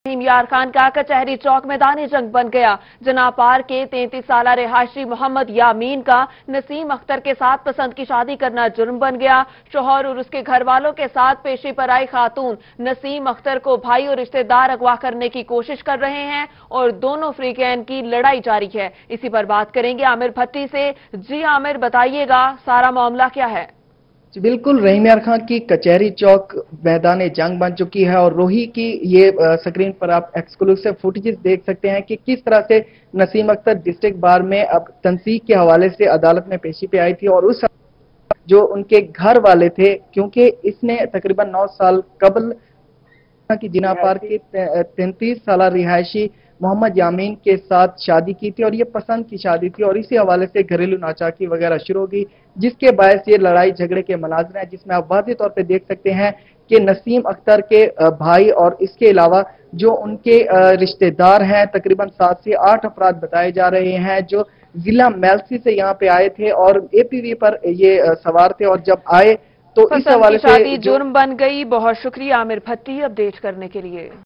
यार खान का कचहरी चौक मैदानी जंग बन गया। जनापार के 33 साल रिहायशी मोहम्मद यामीन का नसीम अख्तर के साथ पसंद की शादी करना जुर्म बन गया। शौहर और उसके घर वालों के साथ पेशी पर आई खातून नसीम अख्तर को भाई और रिश्तेदार अगवा करने की कोशिश कर रहे हैं और दोनों फ्रीकैन की लड़ाई जारी है। इसी पर बात करेंगे आमिर भट्टी से। जी आमिर, बताइएगा सारा मामला क्या है? बिल्कुल, रहीम यार खान की कचहरी चौक मैदान जंग बन चुकी है और रोही की ये स्क्रीन पर आप एक्सक्लूसिव फुटेजेस देख सकते हैं कि किस तरह से नसीम अख्तर डिस्ट्रिक्ट बार में अब तंसीक के हवाले से अदालत में पेशी पे आई थी और उस जो उनके घर वाले थे, क्योंकि इसने तकरीबन 9 साल कबल की जिनापार के 33 साल रिहायशी मोहम्मद यामीन के साथ शादी की थी और ये पसंद की शादी थी और इसी हवाले से घरेलू नाचाकी वगैरह शुरू हो गई, जिसके बायस ये लड़ाई झगड़े के मनाज़र हैं, जिसमें आप वाज़ेह तौर पे देख सकते हैं कि नसीम अख्तर के भाई और इसके अलावा जो उनके रिश्तेदार हैं तकरीबन 7 से 8 अफराद बताए जा रहे हैं जो जिला मेलसी से यहाँ पे आए थे और एपीवी पर ये सवार थे और जब आए तो इस हवाले से शादी जुर्म बन गई। बहुत शुक्रिया आमिर भट्टी अपडेट करने के लिए।